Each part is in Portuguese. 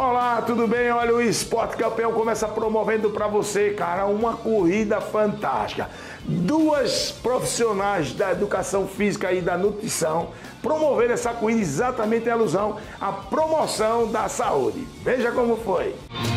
Olá, tudo bem? Olha, o Esporte Campeão começa promovendo para você, cara, uma corrida fantástica. Duas profissionais da educação física e da nutrição promoveram essa corrida exatamente em alusão à promoção da saúde. Veja como foi.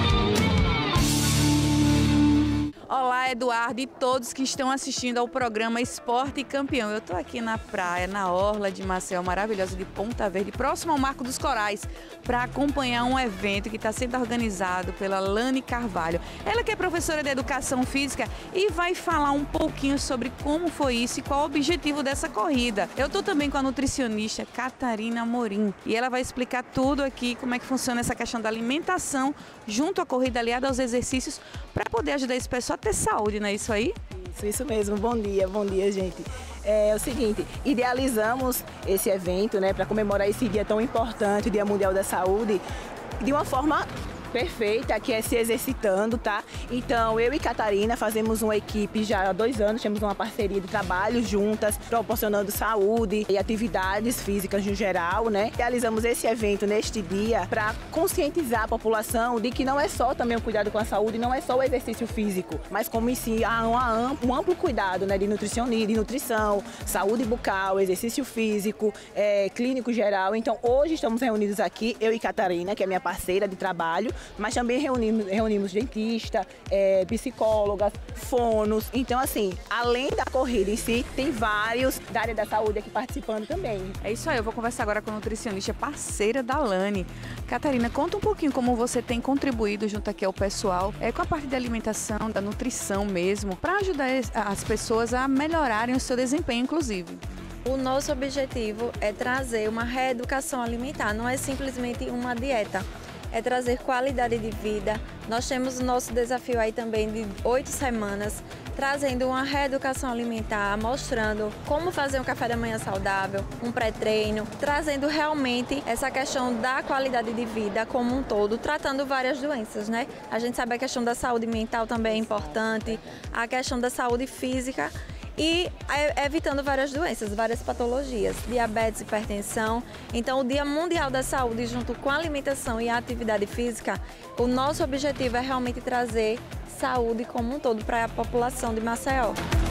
Olá, Eduardo e todos que estão assistindo ao programa Esporte Campeão. Eu estou aqui na praia, na orla de Maceió, maravilhosa de Ponta Verde, próximo ao Marco dos Corais, para acompanhar um evento que está sendo organizado pela Lani Carvalho. Ela que é professora de Educação Física e vai falar um pouquinho sobre como foi isso e qual o objetivo dessa corrida. Eu estou também com a nutricionista Catarina Amorim e ela vai explicar tudo aqui, como é que funciona essa questão da alimentação junto à corrida aliada aos exercícios para poder ajudar esse pessoal a ter saúde, não é isso aí? Isso mesmo. Bom dia, gente. É o seguinte, idealizamos esse evento, né, para comemorar esse dia tão importante, o Dia Mundial da Saúde, de uma forma perfeita, que é se exercitando, tá? Então, eu e Catarina fazemos uma equipe já há 2 anos, temos uma parceria de trabalho juntas, proporcionando saúde e atividades físicas no geral, né? Realizamos esse evento neste dia para conscientizar a população de que não é só também o cuidado com a saúde, não é só o exercício físico, mas como em si há um amplo cuidado, né, de nutrição, saúde bucal, exercício físico, clínico geral. Então, hoje estamos reunidos aqui, eu e Catarina, que é minha parceira de trabalho, mas também reunimos dentista, psicólogas, fonos. Então, assim, além da corrida em si, tem vários da área da saúde aqui participando também. É isso aí, eu vou conversar agora com a nutricionista parceira da Lani. Catarina, conta um pouquinho como você tem contribuído junto aqui ao pessoal, com a parte da alimentação, da nutrição mesmo, para ajudar as pessoas a melhorarem o seu desempenho, inclusive. O nosso objetivo é trazer uma reeducação alimentar, não é simplesmente uma dieta. É trazer qualidade de vida. Nós temos o nosso desafio aí também de 8 semanas, trazendo uma reeducação alimentar, mostrando como fazer um café da manhã saudável, um pré-treino, trazendo realmente essa questão da qualidade de vida como um todo, tratando várias doenças, né? A gente sabe a questão da saúde mental também é importante, a questão da saúde física, e evitando várias doenças, várias patologias, diabetes, hipertensão. Então, o Dia Mundial da Saúde, junto com a alimentação e a atividade física, o nosso objetivo é realmente trazer saúde como um todo para a população de Maceió.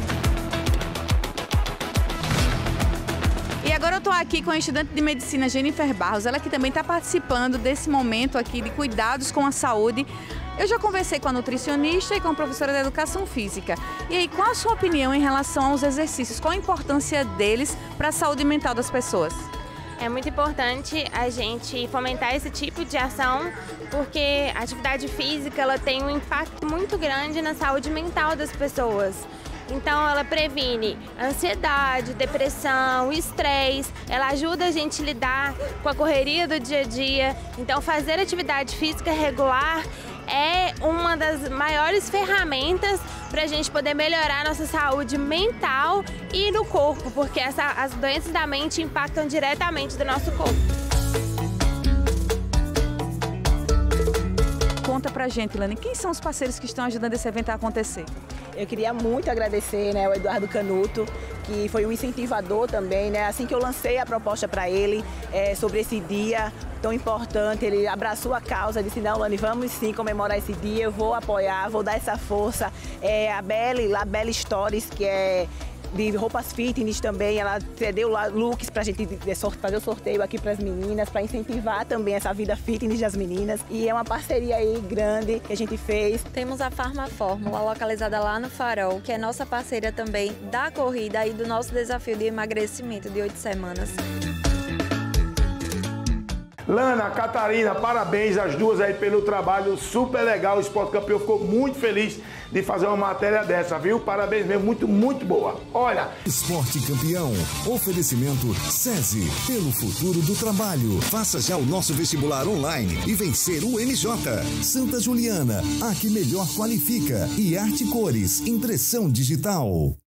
E agora eu estou aqui com a estudante de medicina Jennifer Barros, ela que também está participando desse momento aqui de cuidados com a saúde. Eu já conversei com a nutricionista e com a professora de Educação Física. E aí, qual a sua opinião em relação aos exercícios? Qual a importância deles para a saúde mental das pessoas? É muito importante a gente fomentar esse tipo de ação, porque a atividade física ela tem um impacto muito grande na saúde mental das pessoas. Então ela previne ansiedade, depressão, estresse, ela ajuda a gente a lidar com a correria do dia a dia. Então fazer atividade física regular é uma das maiores ferramentas para a gente poder melhorar a nossa saúde mental e no corpo, porque as doenças da mente impactam diretamente do nosso corpo. Conta pra gente, Lani, quem são os parceiros que estão ajudando esse evento a acontecer? Eu queria muito agradecer, né, o Eduardo Canuto, que foi um incentivador também, né? Assim que eu lancei a proposta para ele sobre esse dia tão importante, ele abraçou a causa, disse: não, Lani, vamos sim comemorar esse dia, eu vou apoiar, vou dar essa força. A Belle Stories, que é de roupas fitness também, ela cedeu lá looks pra gente fazer o sorteio aqui pras meninas, para incentivar também essa vida fitness das meninas. E é uma parceria aí grande que a gente fez. Temos a Farma Fórmula, localizada lá no Farol, que é nossa parceira também da corrida e do nosso desafio de emagrecimento de 8 semanas. Lana, Catarina, parabéns às duas aí pelo trabalho super legal. O Esporte Campeão ficou muito feliz de fazer uma matéria dessa, viu? Parabéns mesmo, muito boa. Olha... Esporte Campeão, oferecimento SESI, pelo futuro do trabalho. Faça já o nosso vestibular online e vencer o MJ. Santa Juliana, a que melhor qualifica. E Arte Cores, impressão digital.